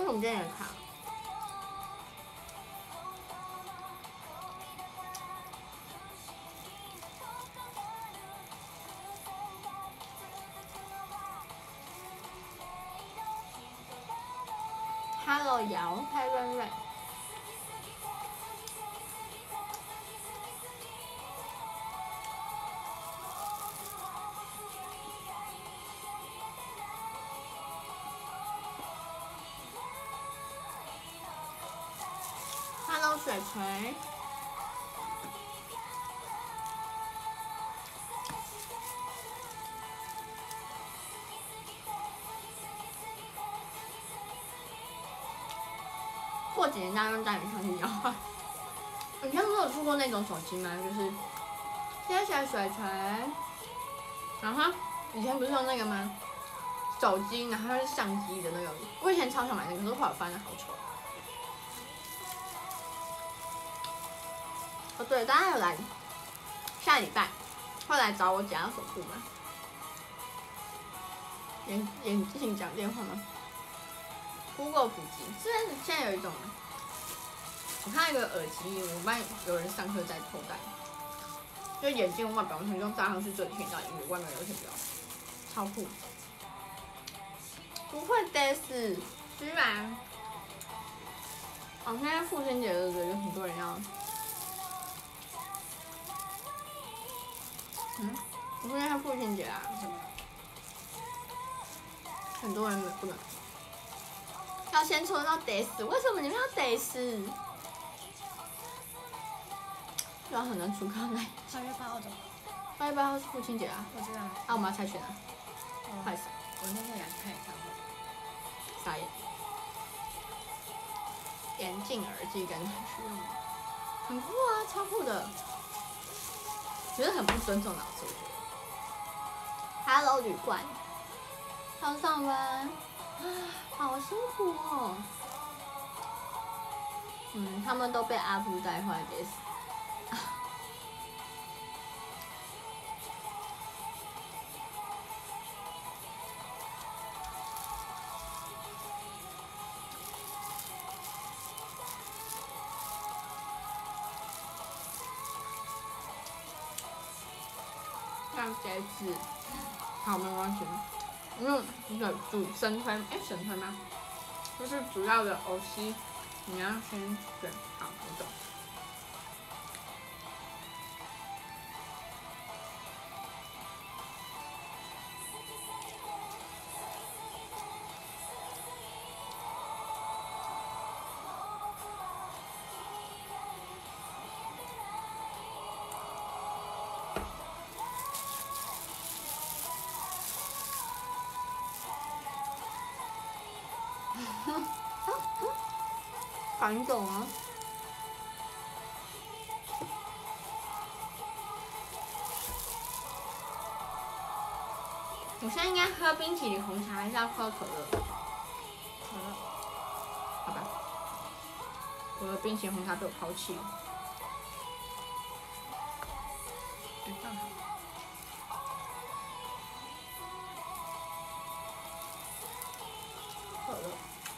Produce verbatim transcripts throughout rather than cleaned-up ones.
什么今天也看？ Hello， 姚太瑞瑞。Hello， 水锤。过几年大家用带你上去摇晃。你们有出过那种手机吗？就是谢谢水锤，然后以前不是用那个吗？手机，然后它是相机的那个。我以前超想买那个，可是后来发现好丑。哦对，大家有来下礼拜会来找我剪到手部吗？眼眼镜讲电话吗 ？Google 普及，现在现在有一种。 我看一个耳机，我们班有人上课在偷戴，就眼镜外表完全用扎上去就听到音乐，外面有听不到，超酷。不会的是，居然。哦，现在父亲节对不对？有很多人要。嗯，我说现在父亲节啊，很多人不能。要先抽到得死，为什么你们要得死？ 对啊，很难出康来。 八月八号的。 八月八号是父亲节啊。 我知道。啊， 我们要猜拳啊。快闪！ 我那天也去看演唱会。 傻眼。眼镜耳机感觉很实用，很酷啊，超酷的。觉得很不尊重老师，我觉得。Hello， 旅馆。刚上班，好辛苦哦。嗯，他们都被阿布带坏的。 上节制，好没关系，因为那个主神推，哎神推吗？就是主要的偶西，你要先选好我懂。赶走啊！我现在应该喝冰淇淋红茶，还是要喝可乐？可乐，好吧。我的冰淇淋红茶被我抛弃了。嗯，放好。可乐。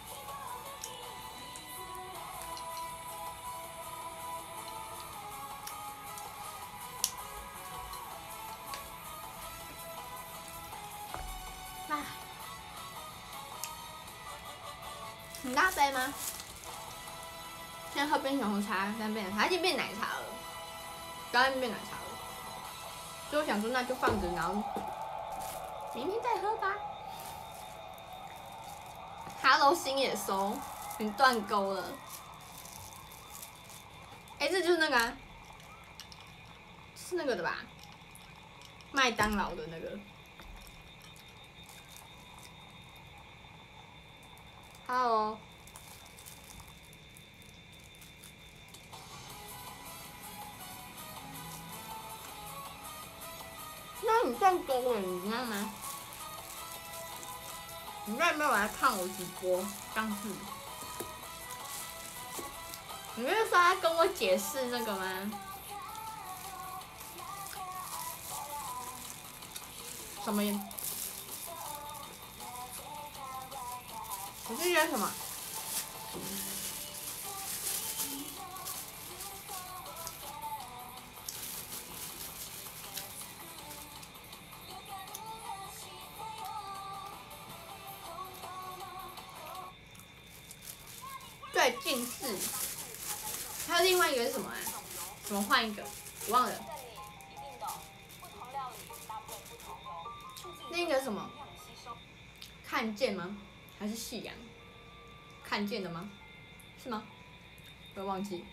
很大杯吗？先喝冰淇淋红茶，现在变奶茶，已经变奶茶了，刚刚变奶茶了。所以我想说，那就放着，然后明天再喝吧。Hello， 星野收，你断钩了。哎、欸，这就是那个、啊，是那个的吧？麦当劳的那个。Hello。 那你断钩了，你知道吗？你在没有来看我直播？上次，你不是说要跟我解释那个吗？什么？我是约什么？ 对，近视。还有另外一个是什么啊？怎么换一个？我忘了。另一个什么？看见吗？还是夕阳？看见的吗？是吗？我忘记，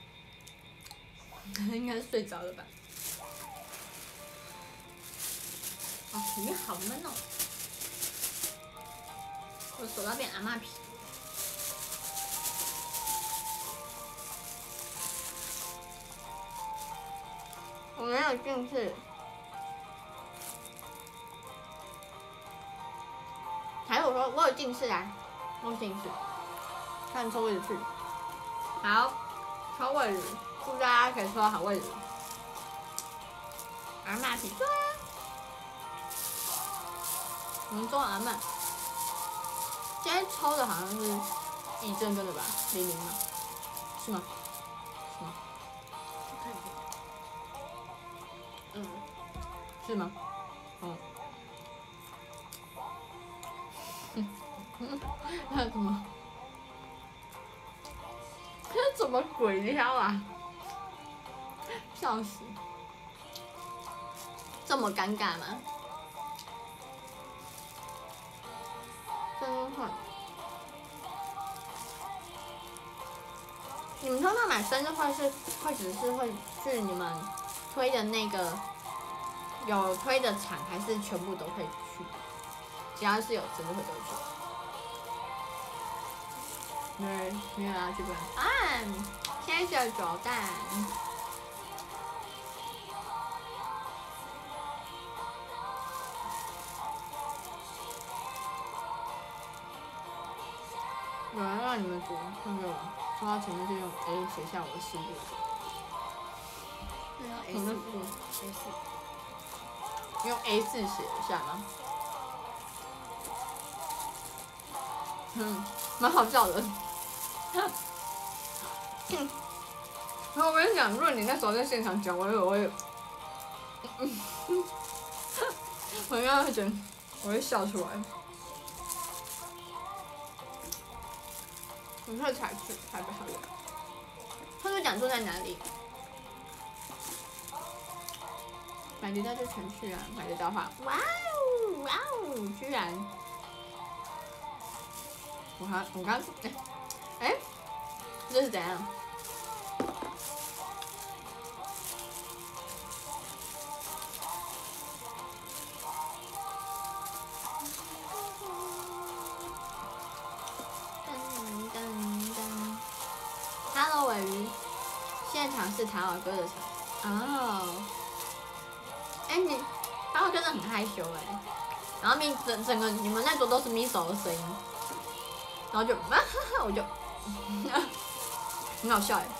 应该是睡着了吧。哦，里面好闷哦，我手要变阿嬷皮。我没有近视，还是我说我有近视啊？我有近视，看抽位置去。好，抽位置，祝大家可以抽到好位置。阿嬷皮对啊，我们中阿嬷，今天抽的好像是一正跟的吧？零零吗？是吗？是吗？嗯，是吗？哦。那怎么？这怎么鬼挑啊？笑死！这么尴尬吗？真会。你们通常买生日会是会只是会去你们推的那个有推的场，还是全部都可以去？只要是有生日会都去。对，没有要去不然啊！现在是九蛋。有人让你们读那个，说到前面就用 A 写下我的事业。 那要 A 什么四 ？A 四。 用 A 四写一下吗？嗯，蛮好笑的。嗯，然后我跟你讲，如果你那时候在现场讲，我有我有，我应该会觉得我会笑出来。你会才去台北好远。他们讲住在哪里？买得到就全去啊！买得到话，哇哦哇哦，居然！我还我刚哎哎，这是怎样？噔噔噔 ！Hello， 尾鱼，现场是唐老哥的场哦。哎、欸，你唐老哥真的很害羞哎、欸，然后咪整整个你们那桌都是咪手的声音，然后就啊哈哈，我就很好笑哎、欸，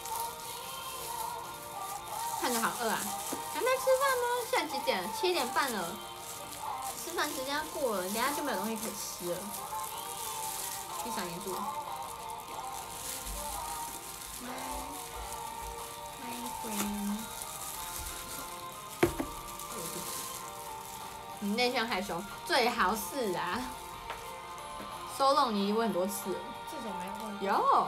看着好饿啊，还没吃饭吗？现在几点了？七点半了，吃饭时间要过了，等下就没有东西可以吃了。闭上眼住。My friend， 你内向害羞，最好是啊。收拢你问很多次了。 这种没问过。 有。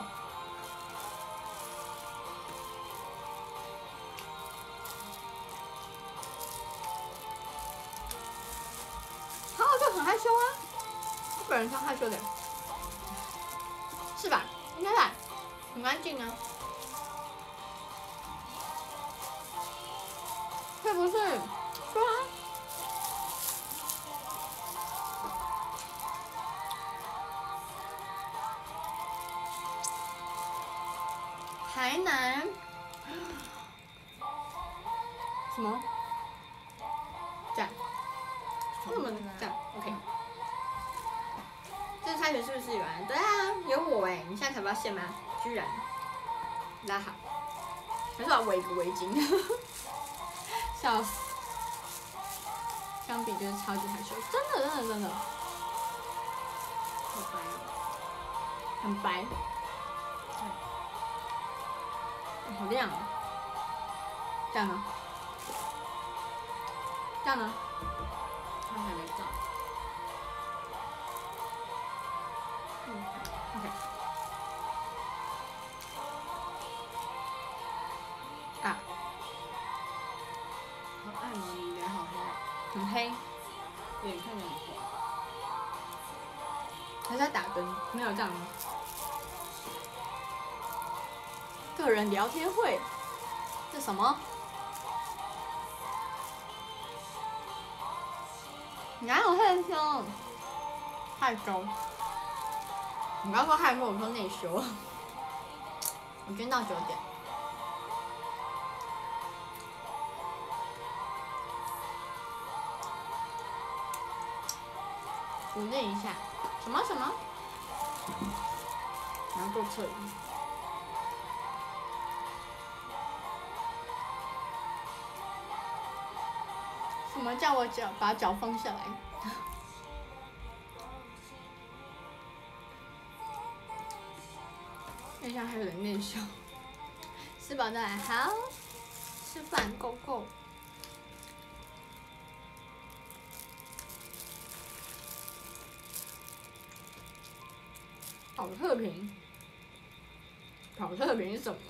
好好就很害羞啊，我本人超害羞的，是吧？应该吧，很安静啊。是不是？对啊。台南？什么？这样？为什么这样 ？OK。这次开学是不是有人？对啊，有我哎、欸！你现在才发现吗？居然。大家好。还是要围个围巾。笑死！相比就是超级害羞，真的真的真的。 好白哦。 很白，好亮哦。这样呢？这样呢？ 它还没炸。 嗯 ，OK。啊， 好暗哦，你脸好黑啊， 很黑， 脸看起来很黄。 还是在打灯？没有这样吗？个人聊天会，这什么？哪有害羞？害羞？你刚说害羞，我说内羞。我今天到九点。补练一下，什么什么？然后做侧移。什么叫我脚把脚放下来？等一下还有人内羞。吃饱再来，好，吃饭够够。跑特瓶，跑特瓶是什么？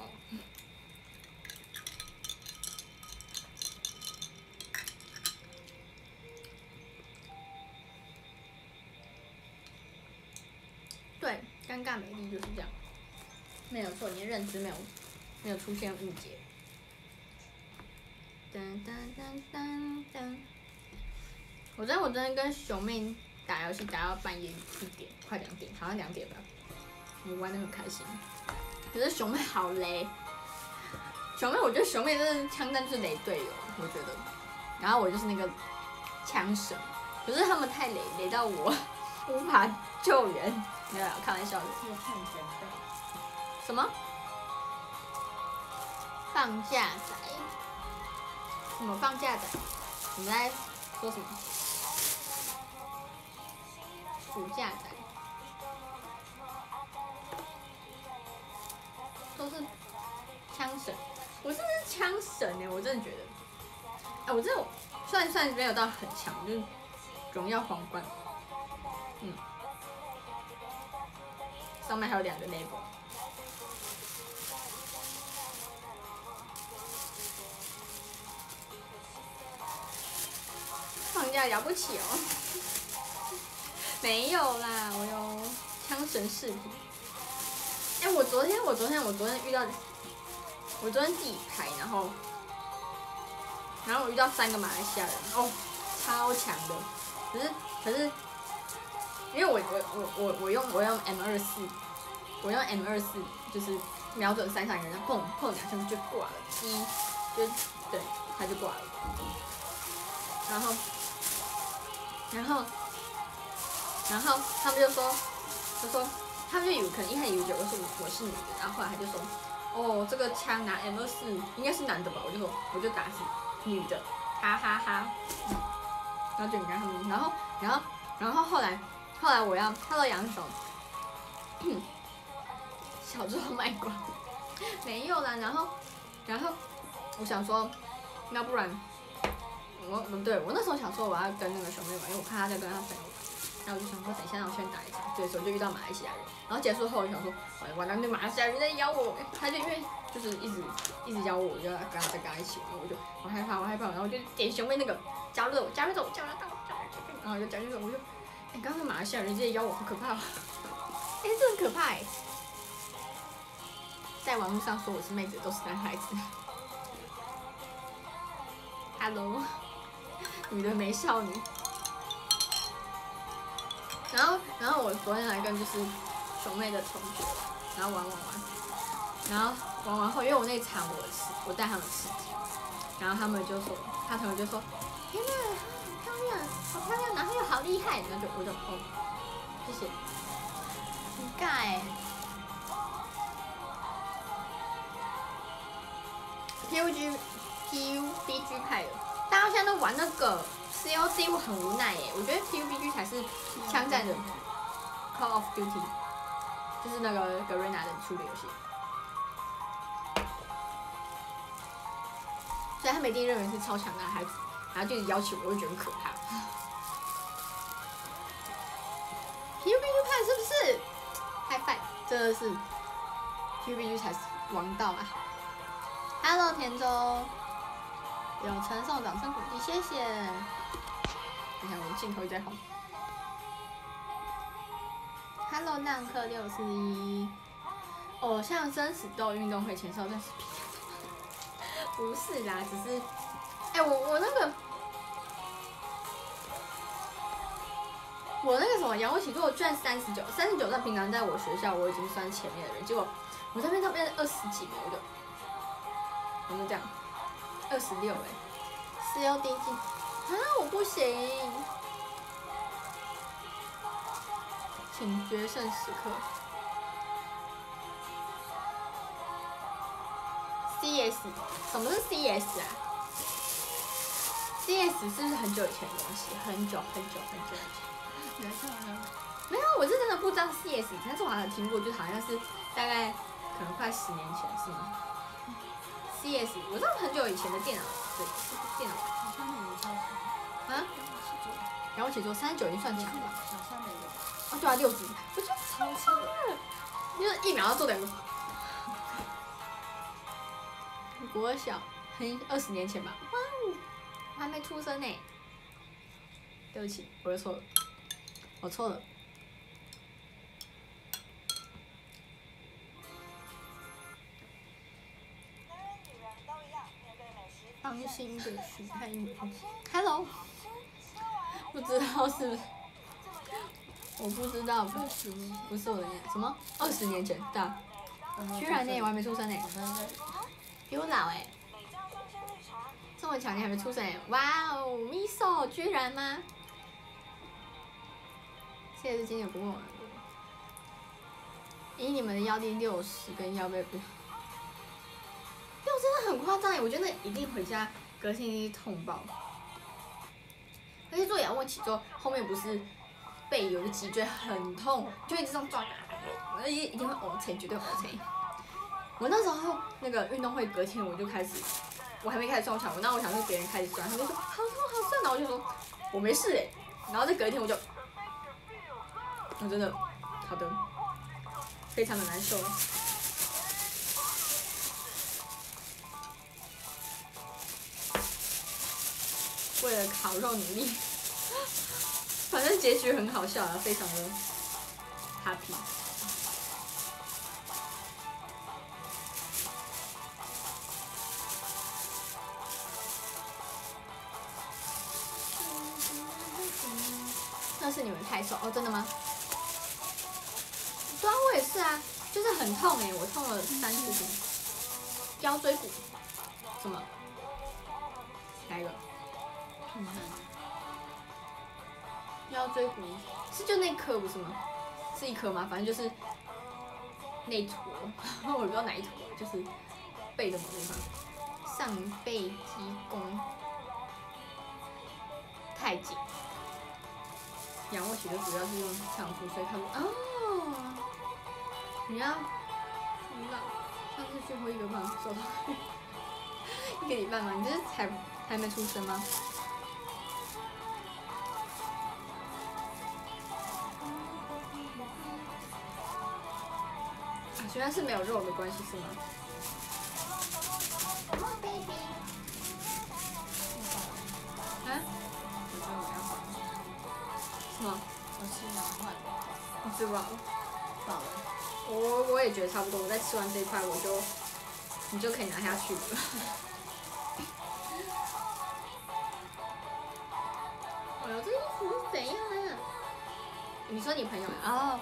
对，尴尬美丽就是这样，没有错，你的认知没有没有出现误解。噔噔噔噔噔，我真的我真的跟熊妹打游戏打到半夜一点，快两点，好像两点吧。我玩得很开心，可是熊妹好雷。熊妹，我觉得熊妹真的枪战是雷队友，我觉得。然后我就是那个枪神，可是他们太雷，雷到我无法救援。没有，开玩笑的。 要看前辈。 什么？放假仔？什么放假仔？你在说什么？暑假仔？都是枪神，我真的是枪神哎！我真的觉得，哎、啊，我这虽然虽然没有到很强，就是荣耀皇冠，嗯，上面还有两个 level。放假了不起哦！没有啦，我有枪神视频。哎、欸，我昨天，我昨天，我昨天遇到，我昨天自己排，然后，然后我遇到三个马来西亚人，哦，超强的。可是，可是，因为我我我我我用我用 M 二四，我用 M 二四就是瞄准山上一个人，砰砰两声就挂了，一就对，他就挂了。然后，然后，然后他们就说，就说。他们就以为可能一开始以为我是我是女的，然后后来他就说，哦，这个枪拿 M 二四应该是男的吧？我就说我就打是女的，哈哈哈。嗯、然后就你看他们，然后然后然后后来后来我要他说扬手，小猪卖瓜，没有啦。然后然后我想说，要不然我不对我那时候想说我要跟那个熊妹玩，因为我看他在跟他朋友玩。然后我就想说，等一下让我先打一场，对的时候就遇到马来西亚人，然后结束后我就想说，完完了，那马来西亚人在邀我，他就因为就是一直一直邀我，我就要跟他再跟他一起玩，我就我害怕，我害怕，然后我就点熊妹那个加入我，加入我，加入到，然后我就加入我就，哎，刚刚马来西亚人直接邀我，好可怕，哎，这很可怕哎，在网络上说我是妹子都是男孩子 ，Hello， 女的美少女。然后，然后我昨天来跟就是熊妹的同学，然后玩玩玩，然后玩完后，因为我那场我吃，我带他们吃鸡，然后他们就说，他同学就说，天哪，好漂亮，好漂亮，男朋友好厉害，然后就我就哦，谢谢，很尬哎 ，P U G P U B G 派的，大家现在都玩那个。C O D 我很无奈耶，我觉得 P U B G 才是枪战的 Call of Duty，就就是那个格瑞娜的出的游戏。所以他们一定认为是超强的孩子，然后就邀请我，我就觉得很可怕。P U B G 派是不是？太快，真的是 P U B G 才是王道啊 ！Hello 田中，有传送掌声鼓励，谢谢。你看我的镜头一直在晃。Hello 浪客六四一，偶像生死斗运动会前哨战是 P。不是啦，只是，哎、欸，我我那个，我那个什么仰卧起坐居然三十九，三十九在平常在我学校我已经算前面的人，结果我这边上面二十几名，我就，我就这样，二十六哎，四优第一季，啊，我不行，请决胜时刻。C S， 什么是 C S 啊 ？C S 是不是很久以前的东西？很久很久很久以前。 你来看看。 没有，我是真的不知道 C S， 但是我好像听过，就好像是大概可能快十年前是吗 ？C S， 我知道很久以前的电脑，对，电脑。 好像你超强。 啊？然后起坐三十九已经算强了。 小三没有。 哦，对啊，六级，我觉得超强了，就是一秒要做两个。国小很二十年前吧，哇哦，我还没出生呢。对不起，我又错了，我错了。芳心的许太宇 ，Hello， 不知道是不是？我不知道，不是不是我的年什么？二十年前，对啊，居然呢，我还没出生呢。比我老哎、欸，这么强你还没出生哎、欸！哇哦 ，Miso 居然吗？谢谢是今年不问我了。以你们的腰力六十跟腰背不，六真的很夸张哎！我觉得一定回家隔天一定痛爆。而且做仰卧起坐后面不是背有个脊椎很痛，就一直这样转，而且一定会 O C， 绝对 O C。我那时候那个运动会隔天我就开始，我还没开始撞墙，我那我想是别人开始转，他就说好痛好酸，然后我就说我没事哎，然后再隔一天我就，我真的好的，非常的难受。为了烤肉努力，反正结局很好笑啊，非常的 happy。那是你们太瘦哦，真的吗？对啊，我也是啊，就是很痛哎、欸，我痛了三四天。腰椎骨，什么？哪一个？ 看看。 腰椎骨是就那颗不是吗？是一颗吗？反正就是那坨，我不知道哪一坨，就是背的某地方，上背肌弓太紧。仰卧起坐主要是用上腹，所以他说哦，你要知道上次去回一个胖瘦到一个礼拜吗？你这是才还没出生吗？啊，原来是没有肉的关系是吗？啊？ 我觉得我要饱了。 什么？ 我吃完饭了。 你吃饱了？ 饱了。 我我也觉得差不多，我再吃完这一块，我就你就可以拿下去了。哎呦，这衣服是怎样啊？你说你朋友啊？哦。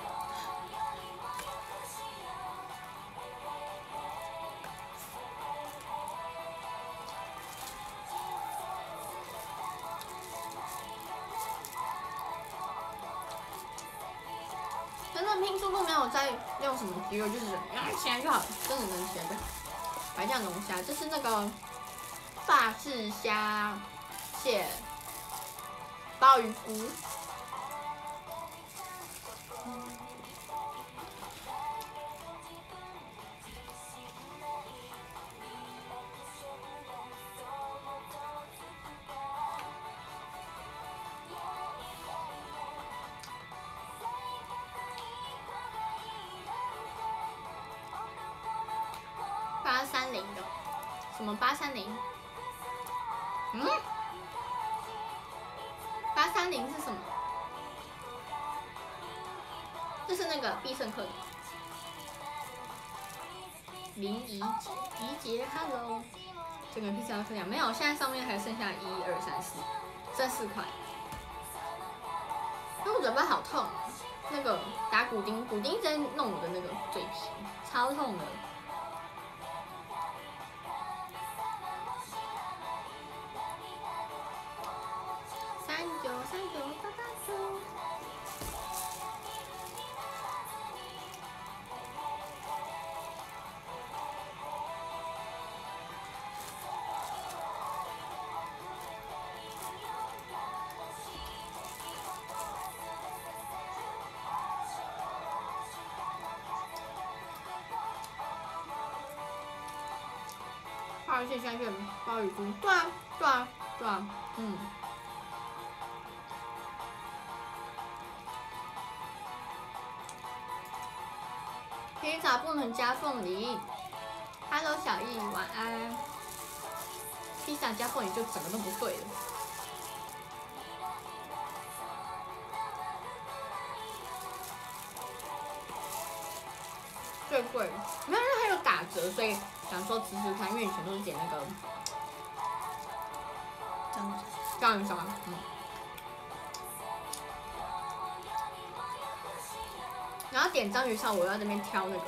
真的拼速度没有在用什么肌肉，就是啊起来就好，真的能起来就好。白酱龙虾，这是那个法式虾蟹鲍鱼菇， 零的，什么八三零？嗯，八三零是什么？这是那个必胜客的。林怡杰，怡杰 ，Hello。这个披萨要分享没有？现在上面还剩下一二三四，剩四块。那我嘴巴好痛，那个打骨钉，骨钉在弄我的那个嘴皮，超痛的。三九三九八八九。花蟹虾卷鲍鱼菇，对啊，对啊，对啊，嗯。披萨不能加凤梨。Hello， 小易，晚安。披萨加凤梨就整个都不对了。最贵，没有，因为它有打折，所以想说吃吃看，因为以前都是点那个章鱼章鱼烧，嗯。然后点章鱼烧，我要在那边挑那个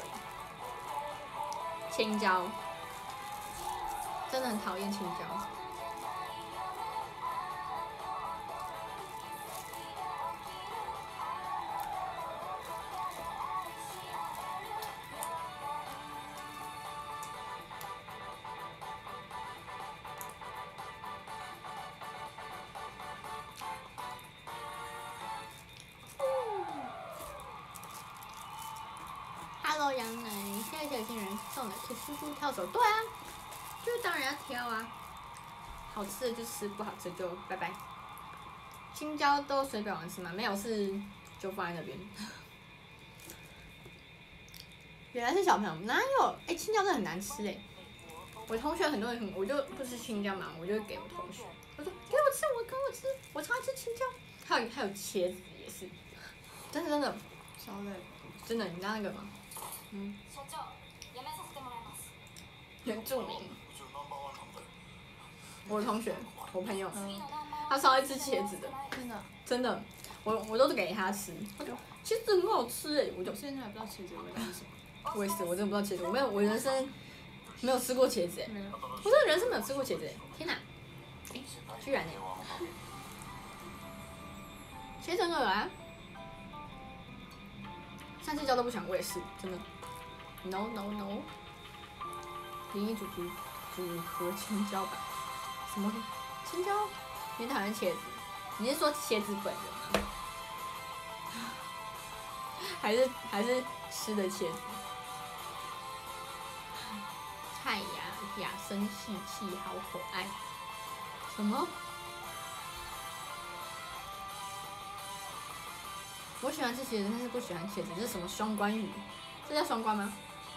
青椒，真的很讨厌青椒。Hello， 杨楠，现在有些人送的是叔叔挑手，对啊，就是当然要挑啊，好吃的就吃，不好吃就拜拜。青椒都水表完吃吗？没有，是就放在那边。原来是小朋友，哪有？哎、欸，青椒真的很难吃哎、欸。我同学很多人很，我就不吃青椒嘛，我就给我同学，我说给我吃，我给我吃，我超爱吃青椒。还有还有茄子也是，真的真的， 烧的， 真的，你知道那个吗？嗯。原住民。我的同学，我朋友，嗯、他超爱吃茄子的， 真的， 真的，我我都是给他吃，他就茄子很好吃哎、欸，我就现在还不知道茄子的味道是什么。 我也是，我真的不知道茄子，我没有，我人生没有吃过茄子哎、欸， 没有， 我真的人生没有吃过茄子哎、欸，天哪，哎、欸，居然哎、欸，茄子很恶啊，上次教都不想，我也是，真的 ，no no no， 灵异主厨组合青椒版，什么青椒？你讨厌茄子？你是说茄子本人吗？还是还是吃的茄子？菜雅雅声细气，好可爱。什么？我喜欢吃茄子，但是不喜欢茄子。这是什么双关语？这叫双关吗？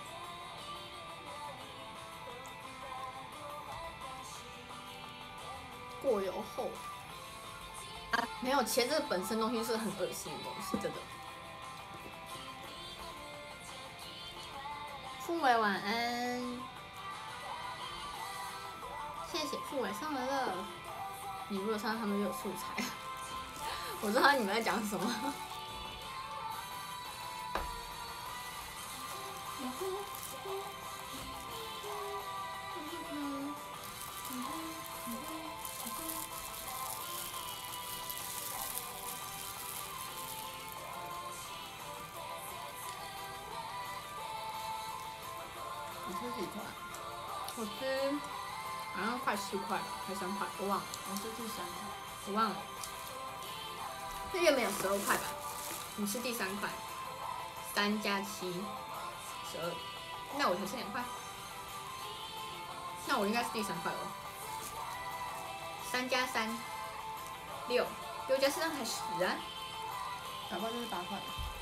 过油后啊，没有茄子本身东西是很恶心的东西，真的。傅伟晚安，谢谢傅伟上来了。你如果上他们就有素材，我知道你们在讲什么。 你吃几块？ 我吃好像快四块吧，还三块，我忘了。 我吃第三块， 我忘了。这原本有十二块吧？你吃第三块，三加七，十二。那我才吃两块，那我应该是第三块哦。三加三，六，六加四那才十啊。 打包就是八块。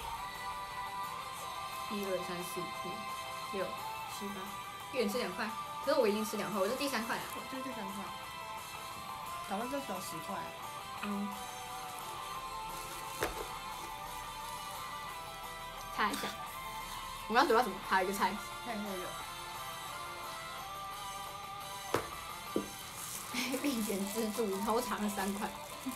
一二三四五六七八，一人吃两块。 可是我已经吃两块，我是第三块了。 就第三块。台湾这只有十块。 嗯。猜一下，我刚嘴巴怎么卡一个菜？ 太会了。 必点之助，偷尝了三块。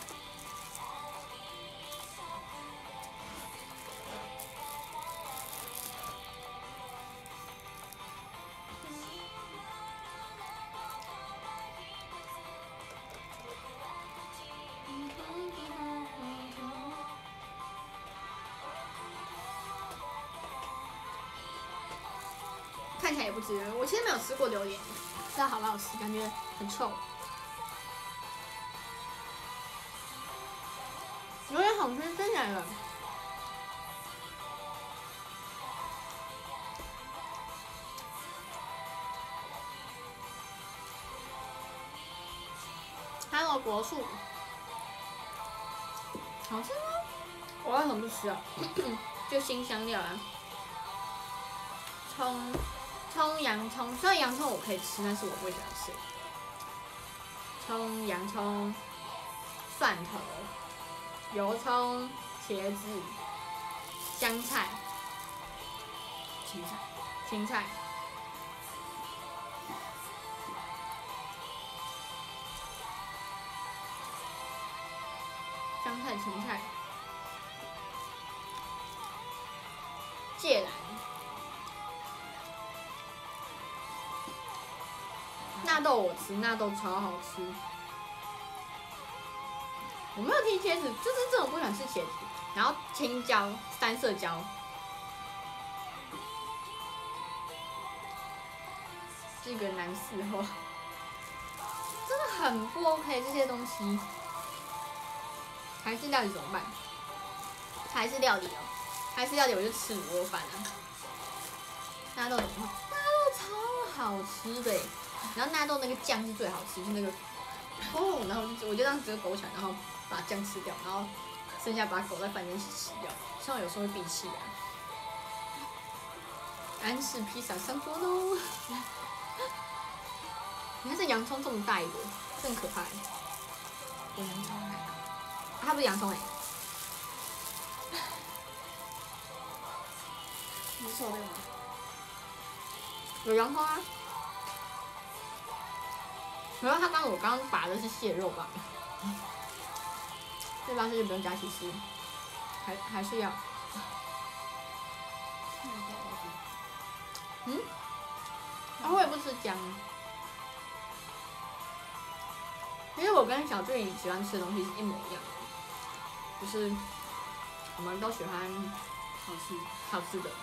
看起来也不值得。我其实没有吃过榴莲，不知道好不好吃，感觉很臭。榴莲好吃，真假的？还有果树，好吃吗？我为什么不吃啊？就新香料啊，葱。葱、洋葱，虽然洋葱我可以吃，但是我不会喜欢吃。葱、洋葱、蒜头、油葱、茄子、香菜、 芹菜、 芹菜、香菜、芹菜、芥蓝。纳豆我吃，纳豆超好吃。我没有踢茄子，就是这种不喜欢吃茄子。然后青椒、三色椒，这个难伺候，真的很不 OK 这些东西。还是料理怎么办？还是料理哦，还是料理我就吃卤肉饭啊。纳豆怎么办？纳豆超好吃的耶。然后纳豆那个酱是最好吃，是那个，哦，然后我就我就这样直接勾起来，然后把酱吃掉，然后剩下把狗在饭店一起吃掉。像我有时候会闭气啊。安式披萨上桌喽！你看这洋葱这么大一个，这很可怕。 有洋葱还好， 它不是洋葱哎、 欸，你是瘦的吗？ 有洋葱啊。然后他刚我刚刚拔的是蟹肉吧，这方式就不用加起司，还还是要。嗯？啊，我也不吃姜。其实我跟小俊喜欢吃的东西是一模一样的，就是我们都喜欢好吃好吃的。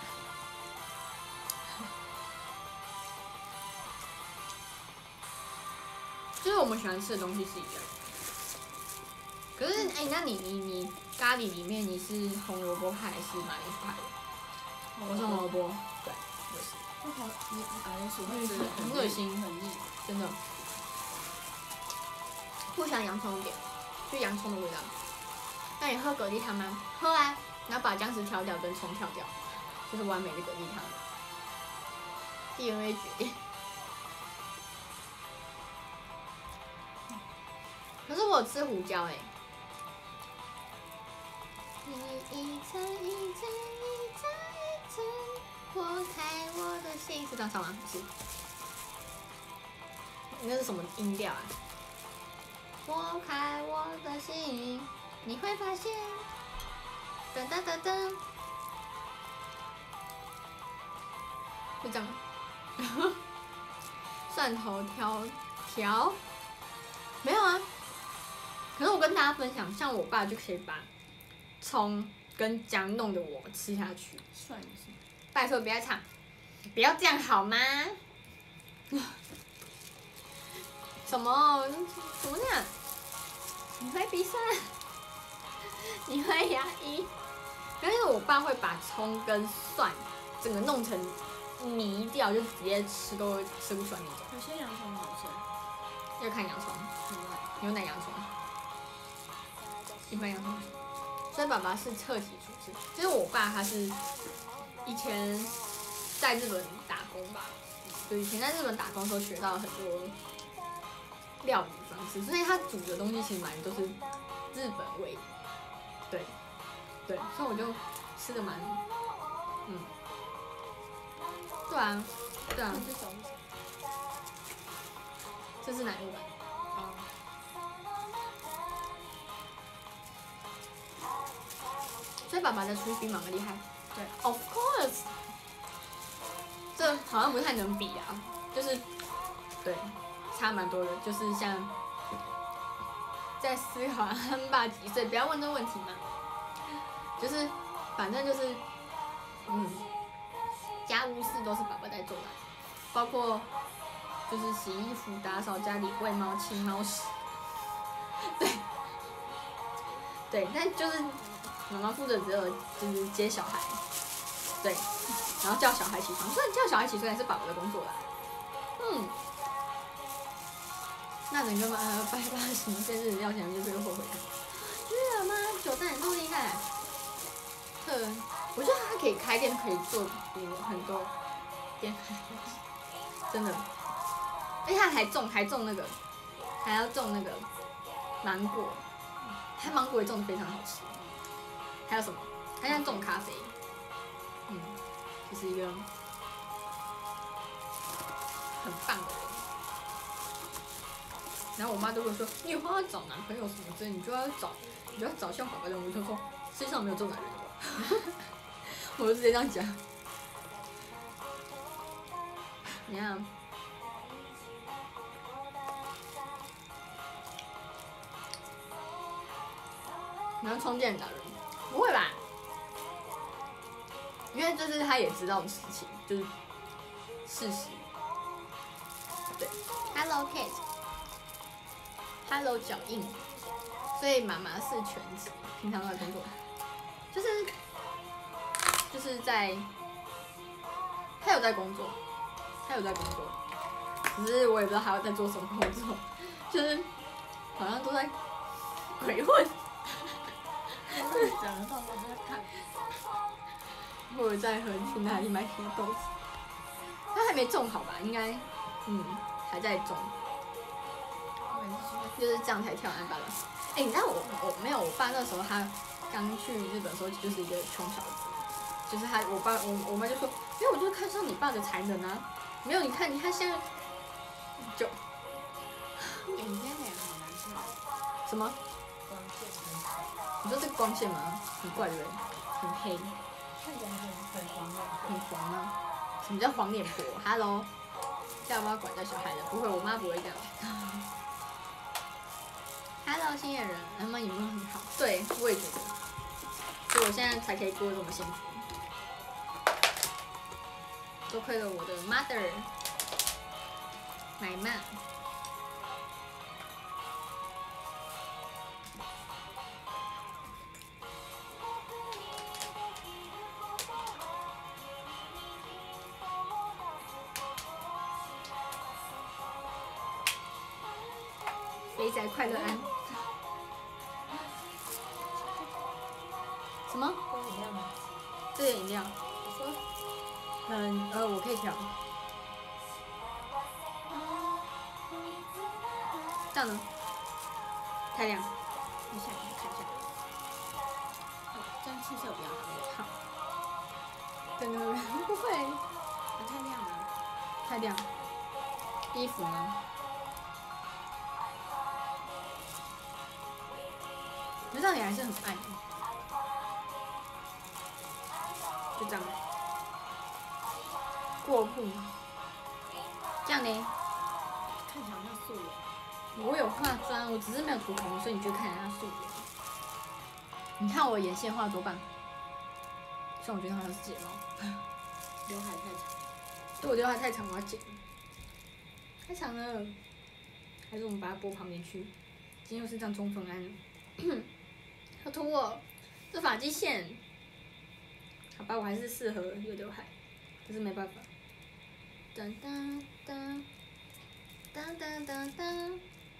就是我们喜欢吃的东西是一样的。可是，哎、欸，那你你你咖喱里面你是红萝卜派还是马铃薯派的？我是红萝卜，对，我也是。 那红你马铃薯会觉得很恶心， 很腻， 真的。不喜欢洋葱一点，就洋葱的味道。那你喝蛤蜊汤吗？喝啊，然后把姜丝挑掉，跟葱挑掉，就是完美的蛤蜊汤。D N A 决定。可是我有吃胡椒哎、欸。你一层一层一层一层破开我的心，是这样唱吗？不是。那是什么音调啊？破开我的心，你会发现，噔噔噔噔，就这样。蒜头挑条，没有啊。可是我跟大家分享，像我爸就可以把葱跟姜弄得我吃下去。 蒜也是。 拜托不要唱，不要这样好吗？什么？怎么这样？你会鼻酸？你会牙医？但是我爸会把葱跟蒜整个弄成泥掉，就直接吃都吃不出来那种。 有些洋葱好吃。 要看洋葱， 牛奶， 牛奶洋葱，一般洋葱。所以爸爸是侧体厨师，就是我爸他是以前在日本打工吧， 就以前在日本打工的时候学到了很多料理方式，所以他煮的东西其实蛮都是日本味，对，对，所以我就吃的蛮，嗯，对啊，对啊， 这种这是哪一碗？ 啊， 所以爸爸的厨艺比妈妈厉害。 对 ，Of course， 这好像不太能比啊，就是对，差蛮多的，就是像在思考他们爸几岁，不要问这个问题嘛，就是反正就是嗯，家务事都是爸爸在做的，包括就是洗衣服、打扫家里、喂猫、清猫屎，对，对，但就是妈妈负责只有就是接小孩，对，然后叫小孩起床，虽然叫小孩起床也是爸爸的工作啦，嗯，那整个妈呃拜八十生日要想就这个后悔了，是啊妈，九蛋多厉害，嗯，我觉得他可以开店，可以做比很多店还真的，而且他还种还种那个，还要种那个芒果，他芒果也种的非常好吃。还有什么？他现在种咖啡，嗯，就是一个很棒的人。然后我妈都会说，你以后要找男朋友什么之类，你就要找，你就要找像爸爸这种。我就说，世界上没有这种男人的。我就直接这样讲。你看。你要充电打人？不会吧？因为这是他也知道的事情，就是事实。对 ，Hello Kate，Hello 脚印，所以妈妈是全职，平常都在工作，就是就是在，他有在工作，他有在工作，只是我也不知道他在做什么工作，就是好像都在鬼混。 讲得到我在看， 或者在和去哪里买什么豆子，他还没种好吧？应该，嗯，还在种，就是这样才跳安巴拉。哎、欸，你知道我我没有，我爸那时候他刚去日本的时候就是一个穷小子，就是他我爸我我妈就说，因为我就看上你爸的才能啊，没有你看你看现在就， 你今天脸好难看， 什么？ 光线你说这个光线吗？很怪对不对？很黑。 看起来很很黄的， 很黄吗？什么叫黄脸婆 ？Hello， 要不要管教小孩的？不会，我妈不会这样。Hello， 新演人，他们有没有很好？对，我也觉得，所以我现在才可以过得这么幸福。多亏了我的 mother， my mom。肥宅快乐安。什么？ 喝饮料吗？ 这个饮料？ 我说， 嗯呃，我可以调。这样呢？太亮。 等一下，我看一下。哦，这样气色比较好。 好。真的不会。 它太亮了。 太亮。衣服呢？可是这里还是很暗。就这样。过曝。这样呢？ 看起来像素颜。 我有化妆，我只是没有涂口红，所以你就看起来像素颜。你看我眼线画多棒，虽然我觉得好像是睫毛。 刘海太长。 对，我刘海太长，我要剪。太长了，还是我们把它拨旁边去？今天又是这样中分安。好涂我，这发际线。好吧，我还是适合有刘海，可是没办法。当当当，当当当当，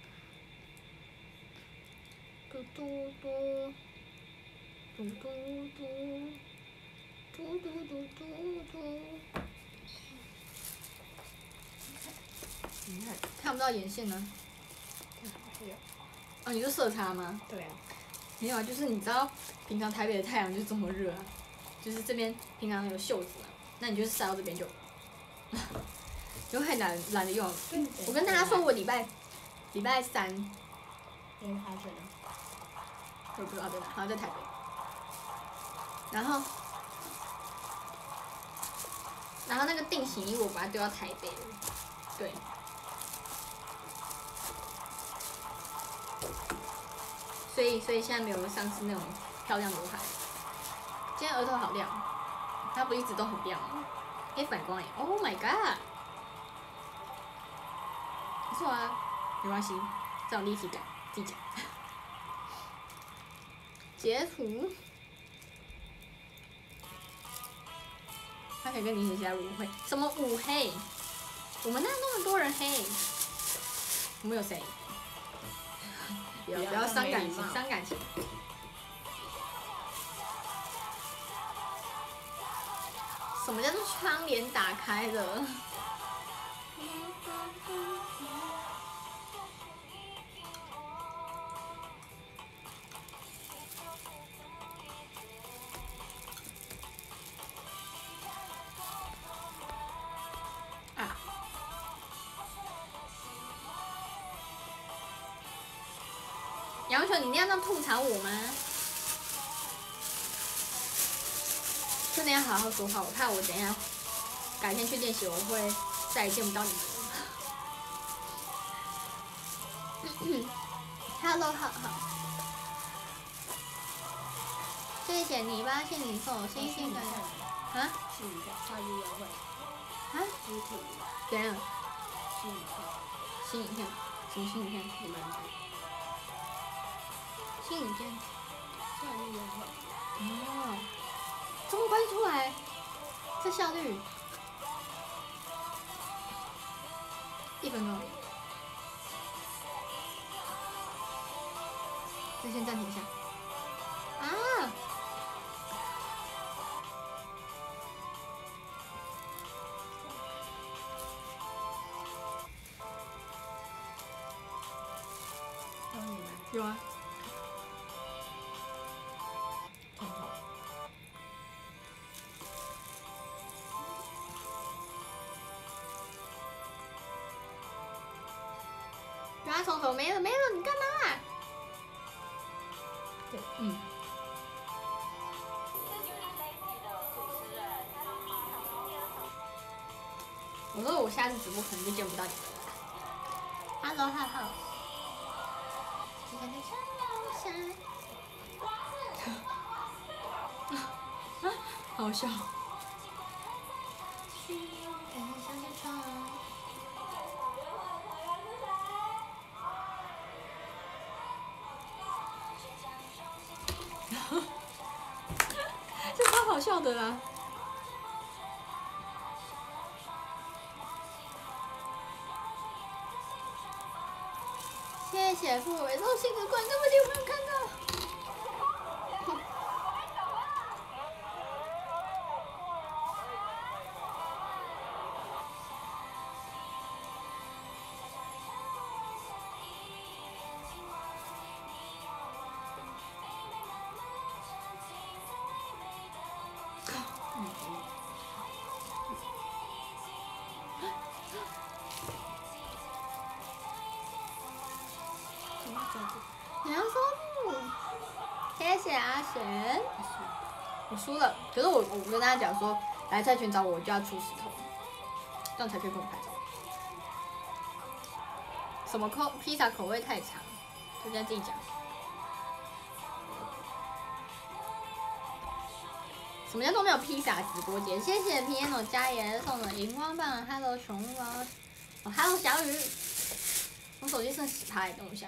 嘟嘟嘟，嘟嘟嘟，嘟嘟嘟嘟嘟。 你看， 看不到眼线呢。 还有。 哦，你是色差吗？ 对啊。 没有啊，就是你知道，平常台北的太阳就这么热啊，就是这边平常有袖子嘛，那你就是晒到这边就，就很懒懒得用。我跟大家说，我礼拜礼拜三， 因为他觉得， 我不知道在哪，好像在台北。然后，然后那个定型衣我把它丢到台北了，对。所以，所以现在没有上次那种漂亮刘海。今天额头好亮，它不一直都很亮吗？哎，反光耶 ！Oh my god！ 不错啊，没关系，这种立体感自己讲。截图，他可以跟你一起加入舞会，什么舞黑？我们那那么多人黑，我们有谁？不要不要伤感情，伤感情。什么叫做窗帘打开的？啊！杨球，你那样这样吐槽我吗？真的要好好说话，我怕我等一下改天去练习，我会再也见不到你们了。Hello， 好好，谢谢你发现你送我星星的啊？ 是你的超级优惠啊 ？YouTube 怎样？ 新影片， 新影片？什么新影片？ 你们的新影片？ 超级优惠。 哦，这么快就出来，这效率，一分钟。这先暂停一下。啊！ 有你吗？ 有啊。 很好。 原来从头没了没了，你干嘛、啊？对，嗯。我说我下次直播可能就见不到你们了。Hello Hello。好笑。这超好笑的啦！谢谢付伟透信的关，根本就没有看到。你要说不？谢谢阿璇。我输了，可是我我跟大家讲说，来菜群找我，我就要出石头，这样才可以跟我拍照。什么口披萨口味太长，大家自己讲。什么叫做没有披萨直播间？谢谢 Piano 家爷送的荧光棒 ，Hello 熊猫，哦 Hello 小雨，我手机剩十趴，等我一下。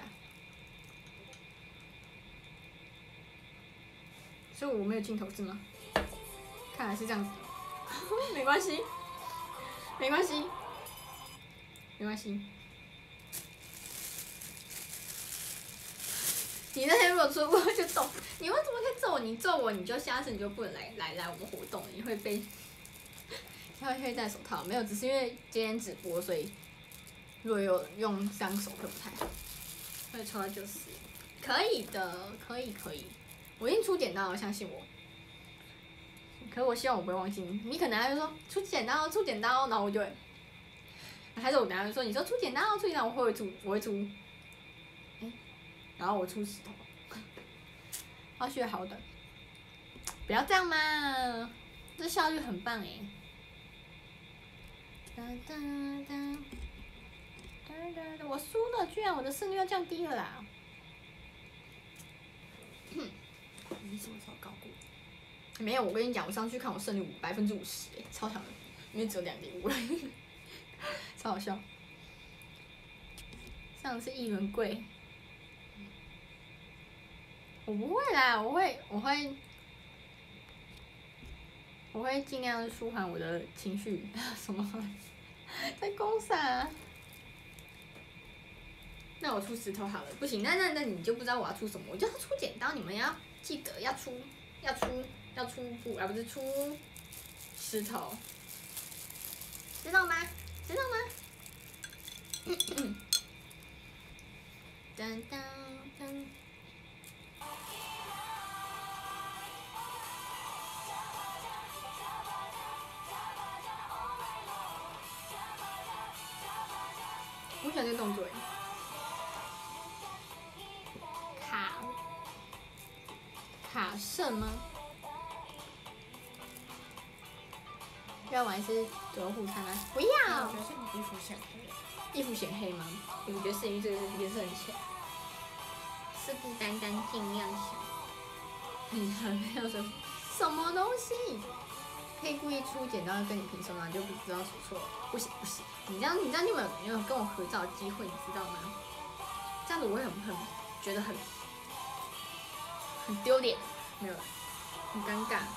所以我没有镜头是吗？看来是这样子，没关系，没关系，没关系。你那天如果出过就揍，你为什么可以揍我？你揍我，你就下次你就不能来来来我们活动，你会被，他会会戴手套。没有，只是因为今天直播，所以如果有用双手会不太好。 会抽到九十。 可以的，可以可以，我一定出剪刀，相信我。可是我希望我不会忘记你，你可能还会说出剪刀，出剪刀，然后我就会，还是我等下就说你说出剪刀，出剪刀，我会出，我会出，哎、欸，然后我出石头，要学好的，不要这样嘛，这效率很棒哎。哒哒哒哒哒哒，我输了，居然我的胜率要降低了啦。你什么时候高过？没有，我跟你讲，我上去看我胜率五百分之五十，哎，超强的，因为只有两点五了，超好笑。上次一轮跪，我不会啦，我会，我会，我会尽量舒缓我的情绪。什么？在攻啥？那我出石头好了，不行，那那那你就不知道我要出什么，我就要出剪刀，你们要记得要出，要出。要出布，而不是出石头，知道吗？知道吗？噔噔噔。我喜欢这个动作，卡卡胜吗？要玩是左护餐吗？不要。 我觉得是你衣服显黑。 衣服显黑吗？我觉得是因为这个颜色很浅。是不单单尽量想。你还没有什么什么东西？可以故意出剪刀跟你平手吗？就不知道出错。不行不行，你这样你这样就没有没有跟我合照的机会，你知道吗？这样子我会很很觉得很很丢脸，没有，很尴尬。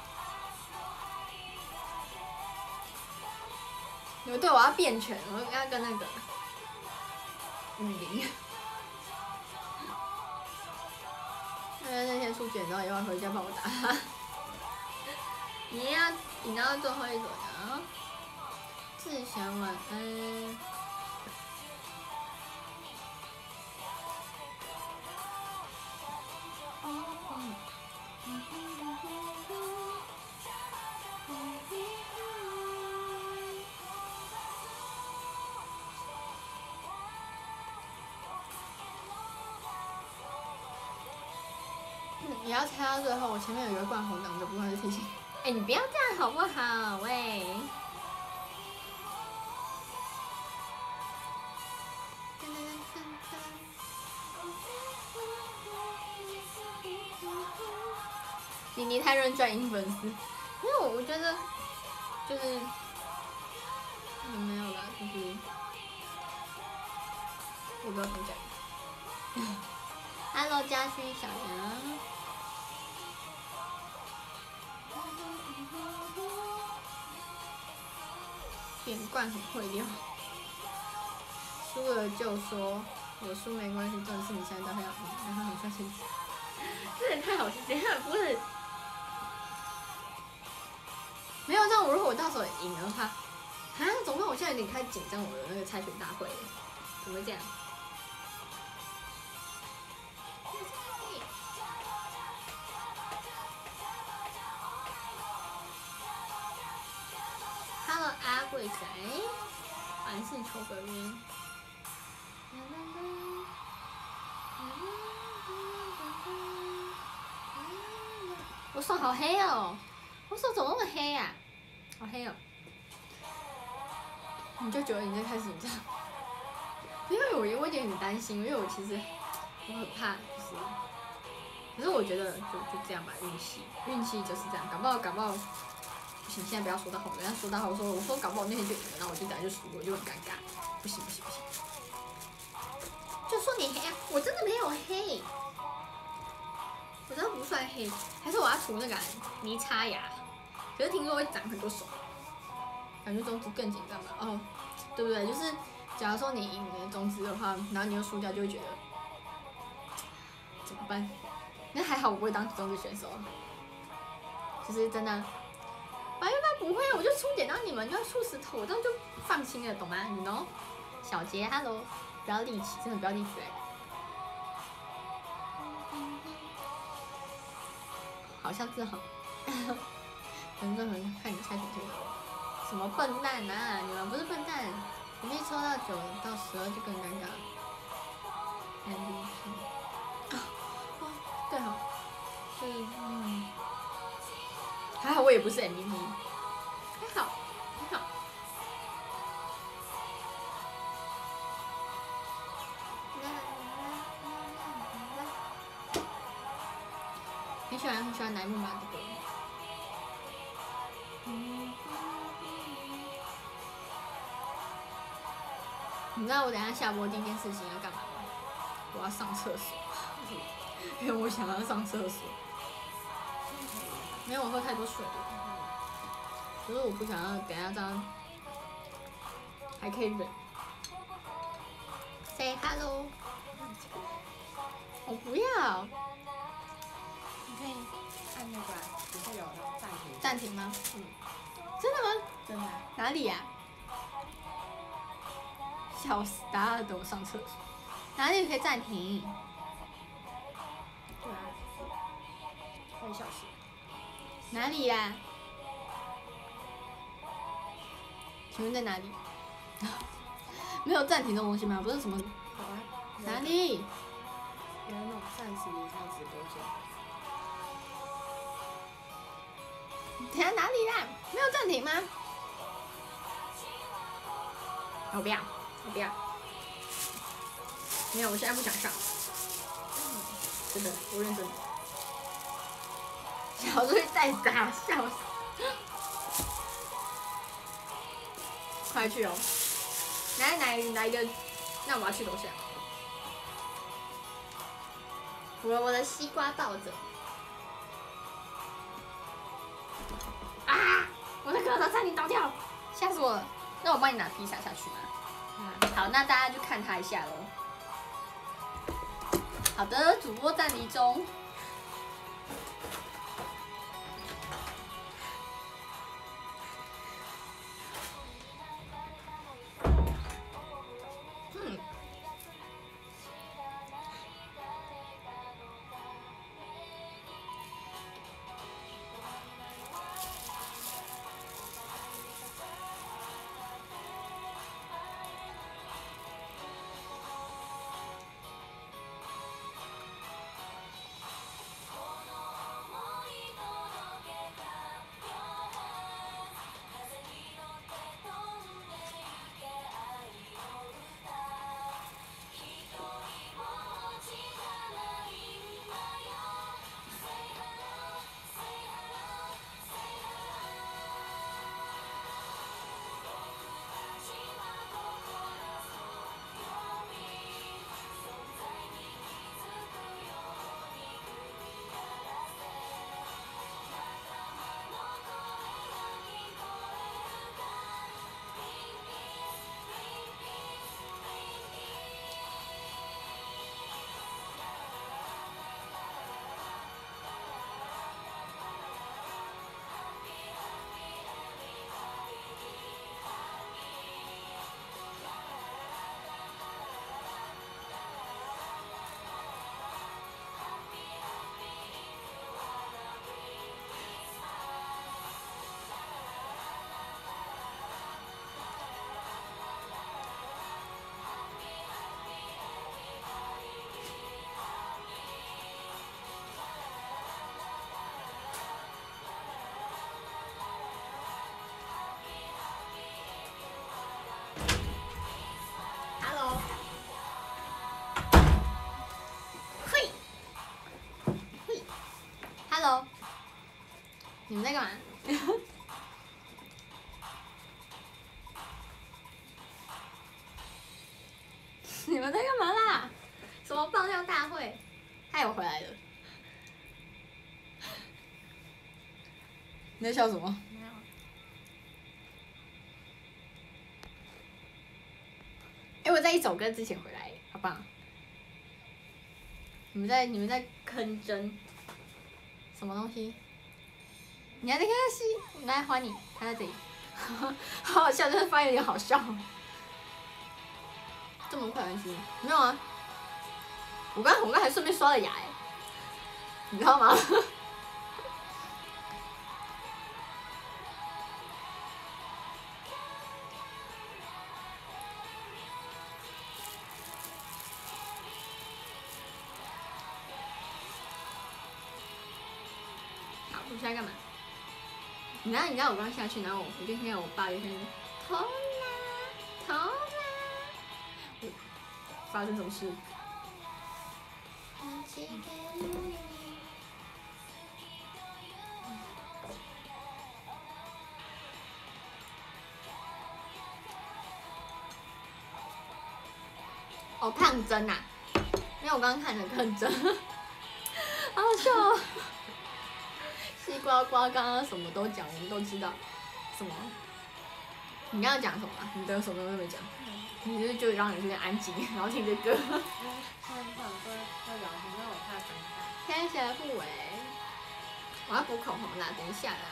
你们对我要变权，我要跟那个雨林。那那天出剪刀，以后回家帮我打。你要顶到最后一轮啊！志祥晚安。也要猜到最后，我前面有一个灌红挡着，不会是提醒。哎、欸，你不要这样好不好？喂。妮妮太认赚赢粉丝，因为我觉得就是，嗯，没有啦，就是我不知道怎么讲。Hello， 家居小杨。连贯很会溜，输了就说我输没关系，重点是你现在都还要赢，然后很算清楚，这也太好笑了，不是？没有这样，我如果我到时候赢的话，啊，怎么办？我现在有点开始紧张我的那个猜拳大会了，怎么会这样？ Hello， 阿贵仔，凡事求个晕。我手好黑哦，我手怎么那么黑呀、啊？好黑哦！你就觉得你在开始紧张，因为我我有点很担心，因为我其实我很怕，就是，可是我觉得就就这样吧，运气，运气就是这样，搞不好搞不好。 不行，现在不要说到后面，要说到后，我说我说搞不好那天就赢了，然后我就等下就输，我就很尴尬。不行不行不行，就说你黑啊，我真的没有黑，我真的不算黑，还是我要涂那个泥擦牙，可是听说会长很多手，感觉种子更紧张吧？哦，对不对？就是假如说你赢了种子的话，然后你又输掉，就会觉得怎么办？那还好我不会当种子选手，就是真的。 八月八不会啊，我就出剪刀，你们就出石头，我这样就放心了，懂吗？你 know？ 小杰 ，Hello， 不要力气，真的不要力起来。好像是好，很多人看你猜什么这个，什么笨蛋啊？你们不是笨蛋，你一抽到九到十二就更尴尬了。M V P， 啊，哦，对好，是嗯，还好我也不是 M V P， 还好还好。很喜欢很喜欢乃木坂的歌。你知道我等一下下播第一件事情要干嘛吗？我要上厕所，因为我想要上厕所。没有，我喝太多水了。可是我不想要等一下这样，还可以忍。Say hello。我不要。 你可以按那个，不是有暂停？ 暂停吗？ 嗯。 真的吗？ 真的。 哪里呀、啊？笑死！大家等我上厕所。哪里可以暂停？ 对啊，半小时。 哪里呀、啊？请问在哪里？没有暂停这种东西吗？不是什么？ 好啊。 哪里？ 有那种暂时离开直播间。 等下哪里啦？没有暂停吗？我不要，我不要。没有，我现在不想上。真的，我认真的。小队再打，笑死！快去哦！来来来一个，那我要去楼下。我我的西瓜抱着。啊！我的格斗暂停倒掉，吓死我了！那我帮你拿披萨下去吗？嗯，好，那大家就看他一下喽。好的，主播暂离中。嗯。Hello， 你们在干嘛？你们在干嘛啦？什么爆料大会？他有回来了。你在笑什么？ 没有。 哎，我在一首歌之前回来，好棒！你们在你们在坑真什么东西？你还在看戏？来还你，他在这里，好好笑，这个发言有点好笑。 么快安心？没有啊，我刚我刚才顺便刷了牙哎，你知道吗？好，我现在干嘛？你知道你知道我刚下去，然后我就听到我爸就开始偷啦偷啦，发生什么事？哦，抗争呐、啊！因为我刚刚看的抗争，好好笑哦。西瓜瓜刚刚什么都讲，我们都知道。什么？你刚刚讲什么、啊？你的什么都没讲。你是就让人有点安静，然后听着歌。谢谢付伟，我要补口红啦，等一下啦。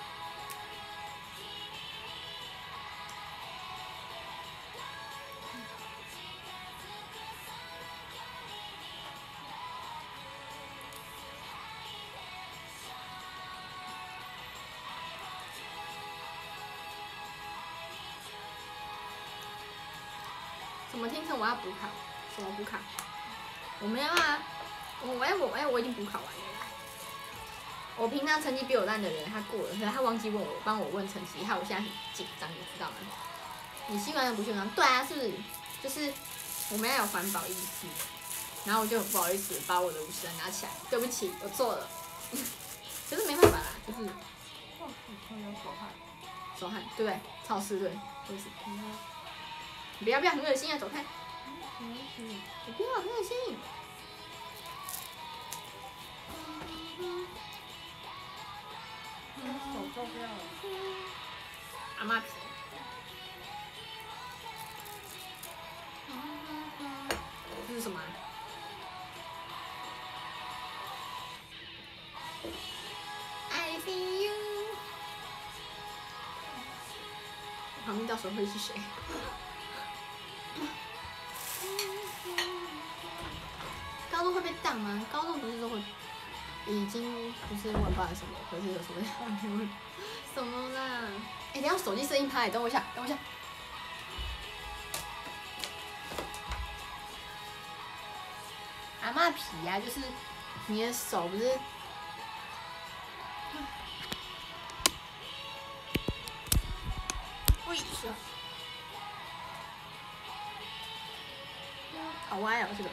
怎么听成我要补考？什么补考？我没有啊，我哎我哎我已经补考完了。我平常成绩比我烂的人，他过了，可是他忘记问我，帮我问成绩，害我现在很紧张，你知道吗？你希望不希望？对啊，是不是？就是我们要有环保意识，然后我就很不好意思把我的五十元拿起来，对不起，我错了。可是没办法啦，就是。 哇，我有手汗。 手汗，对不对？潮湿对，不好意思。不要不要，很恶心啊！走开。 很恶心。 我不要，很恶心。 手受不了了。 阿妈皮。这是什么、啊、？I see you。旁边到时候会是谁？高中会被当吗？高中不是都会，已经不是问爸什么，可是有什么要什么啦？哎、欸，等一下手机声音拍，等我一下，等我一下。阿嬷皮呀、啊，就是你的手不是。喂，是啊。好歪哦，这个。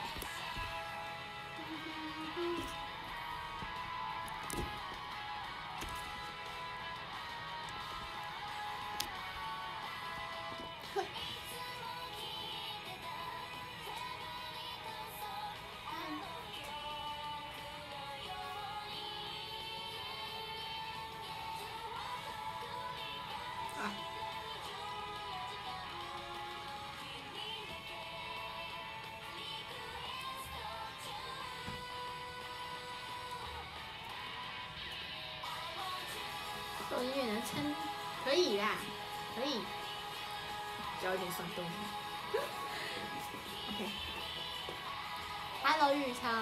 做音乐能撑，可以啦，可以，只要有点酸动。OK。Hello， 玉超。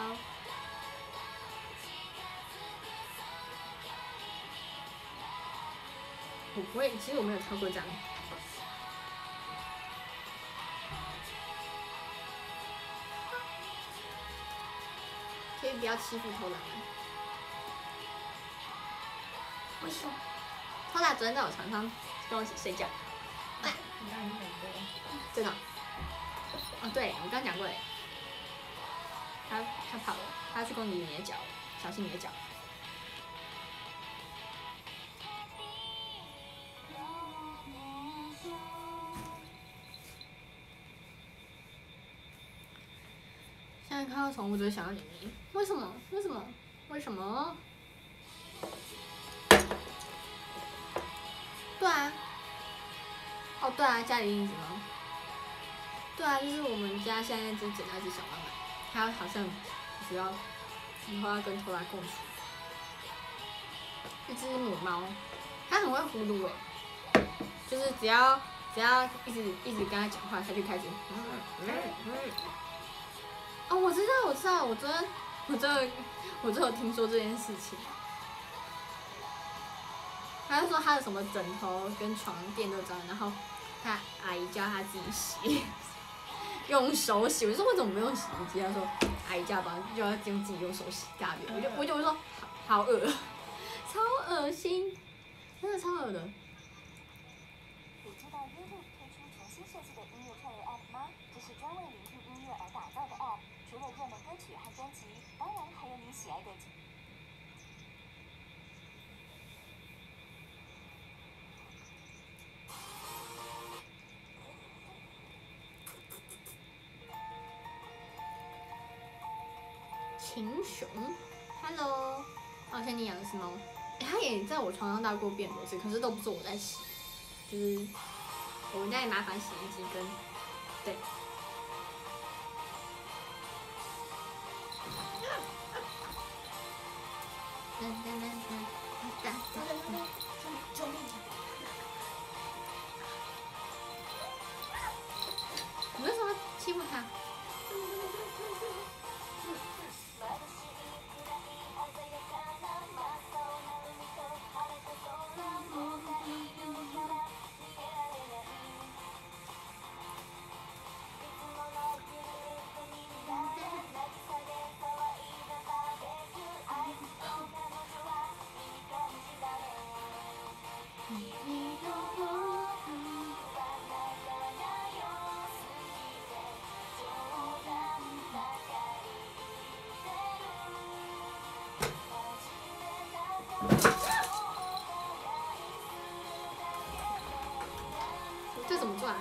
我不会，其实我没有超过这样。可以不要欺负偷懒吗？为什么？偷懒昨天在我床上跟我一起睡觉。哎， 你刚刚讲过。 真的。哦，对，我刚讲过嘞。他他跑了，他去攻击你的脚，小心你的脚。现在看到宠物就会想到你，为什么？为什么？为什么？对啊。哦，对啊，家里一只猫。对啊，就是我们家现在只捡到一只小猫嘛，它好像需要以后要跟拖拉共处。一只母猫，它很会呼噜哎，就是只要只要一直一直跟他讲话，他就开始。哦，我知道，我知道，我昨天我真的我真有听说这件事情。他就说他的什么枕头跟床垫都脏，然后他阿姨叫他自己洗，用手洗。我就说为什么不用洗衣机？他说阿姨叫吧，就要用自己用手洗大便。我就我就我就说好恶，超恶心，真的超恶的。 你知道 YouTube 推出重新设计的音乐串流 App 吗？这是专为聆听音乐而打造的 App， 除了热门歌曲和专辑，当然还有你喜爱的。 秦熊 ，Hello，好像你养的是猫，哎、欸，它也在我床上大过便多次，可是都不是我在洗，就是我们家也麻烦洗衣机跟，对。 救命！ 你为什么欺负他？这怎么做啊？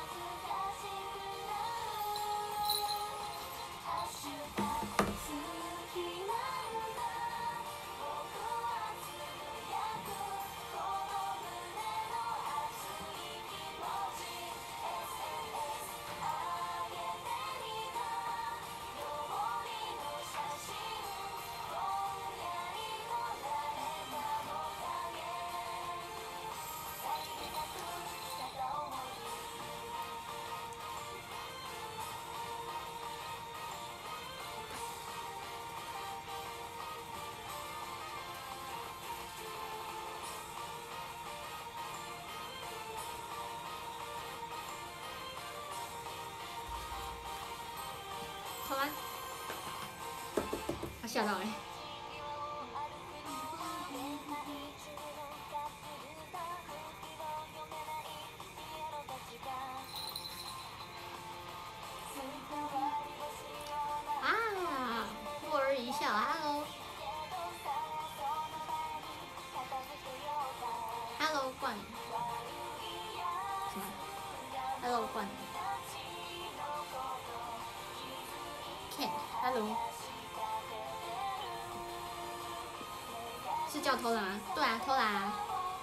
好吧，他吓到哎。啊，木儿一笑 ，hello，hello 冠，什么 ？hello 冠 ，Ken，hello， 是叫偷懒吗？对啊，偷懒啊。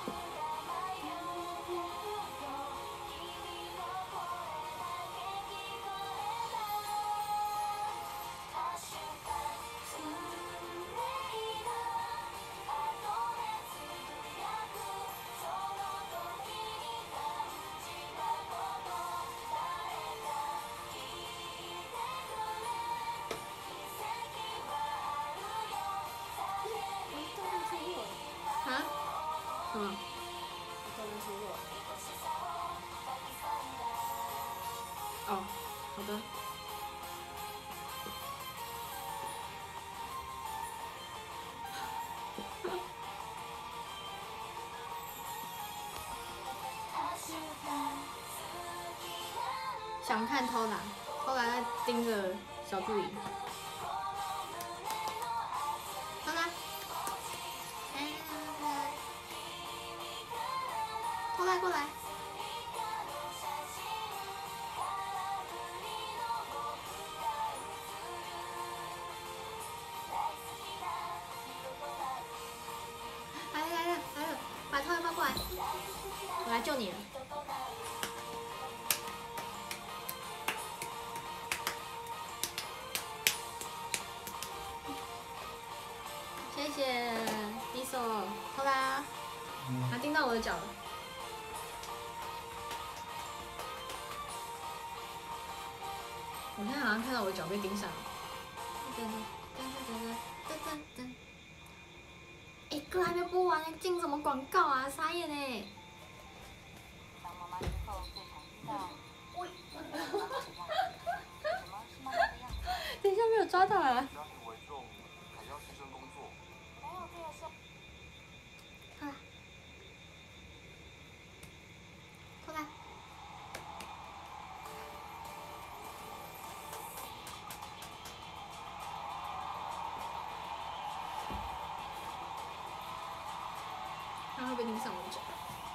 啊？什么？哦，好的。想看偷懒，偷懒在盯着小助理。偷懒，偷懒过来。来了来了来了，把偷懒抱过来，我来救你了。谢谢你手，好啦，他盯到我的脚了。 我现在好像看到我的脚被盯上了。噔噔噔噔噔噔噔。哎，歌还没播完呢，进什么广告啊？傻眼呢！ 当妈妈之后最常听到， 喂， 什么是妈妈的样子？ 等一下没有抓到啊！ 家庭为重，还要牺牲工作。 没有这个是。 好啦，过来。它会不会盯上我的脚？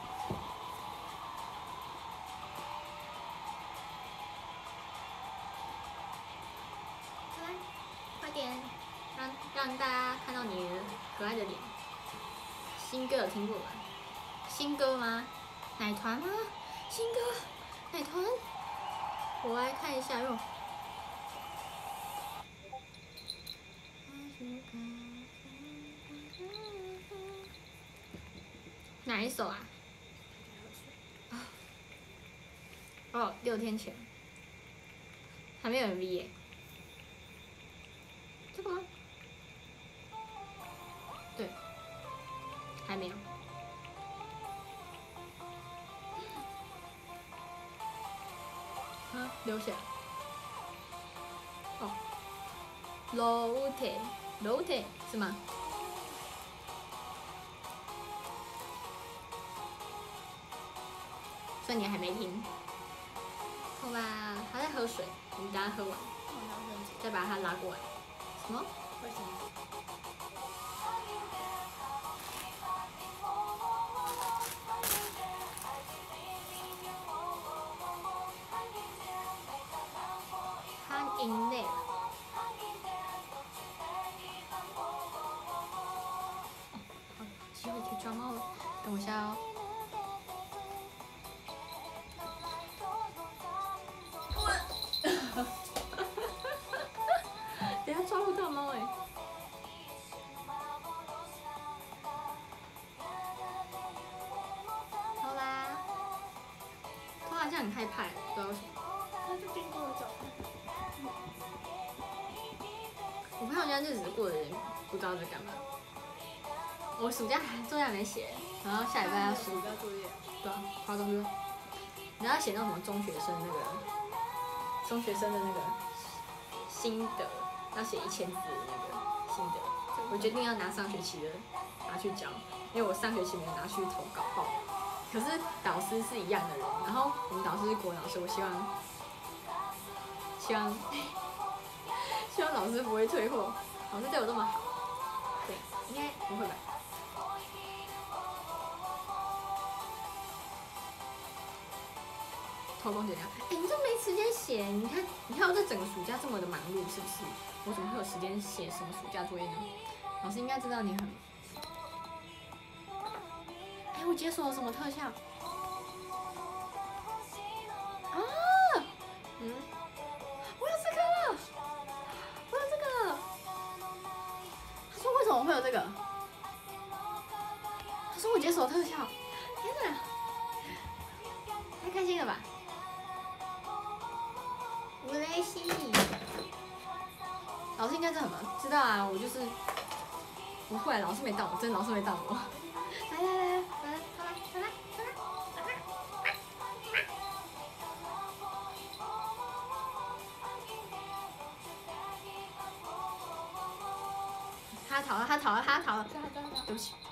来，快点，让让大家看到你的可爱的脸。新歌有听过吗？新歌吗？奶团吗？新歌，奶团。我来看一下哟。哪一首啊？哦，六天前，还没有 M V 耶。这个吗？对，还没有。啊，流血。哦 ，Lotte Lotte 是吗？所以你还没听，好吧？他在喝水，我们等下喝完，再把他拉过来。什么？ 为什么？ 他赢嘞！好，机会可以抓猫了，等我一下哦。等下抓不到猫哎！好啦，突然这样很害怕，不知道为什么。 那就经过了脚看。 我朋友家日子过得不知道在干嘛。我暑假作业还没写，然后下礼拜要暑假作业。 对啊，夸张就是，你要写那种什么中学生那个，中学生的那个心得，要写一千字的那个心得。我决定要拿上学期的拿去交，因为我上学期没有拿去投稿报名。可是导师是一样的人，然后我们导师是国文老师，我希望希望希望老师不会退货，老师对我这么好，对，应该不会吧？偷工减料，哎、欸，你这没时间写，你看，你看我这整个暑假这么的忙碌，是不是？我怎么会有时间写什么暑假作业呢？老师应该知道你很……哎、欸，我解锁了什么特效？啊，嗯，我有这个了，我有这个了。他说为什么会有这个？他说我解锁特效，天哪，太开心了吧！我来西，老师应该知道吗？知道啊，我就是不会，老师没当我，真的老师没当我。来来来来来，来来来来来来。他逃了，他逃了，他逃了，对不起。